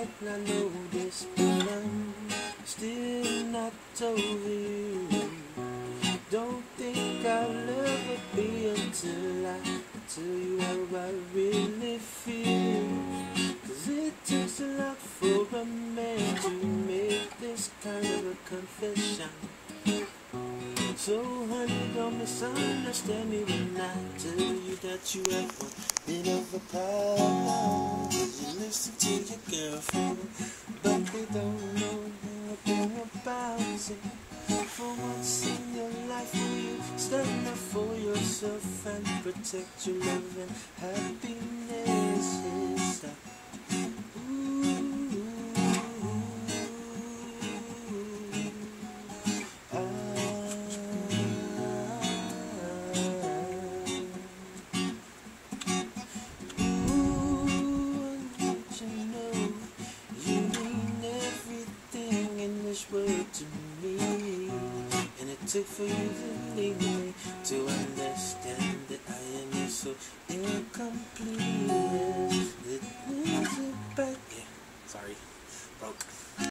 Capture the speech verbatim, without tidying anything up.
might not know this, but I'm still not over you. Don't think I'll ever be until I tell you how I really feel. Cause it takes a lot for a man to make this kind of a confession. So honey, don't misunderstand me when I tell you that you have one bit of a problem. You listen to your girlfriend, but they don't know nothing about it. For once in your life, will you stand up for yourself and protect your love and happiness? Yes, world to me, and it took for you to leave me.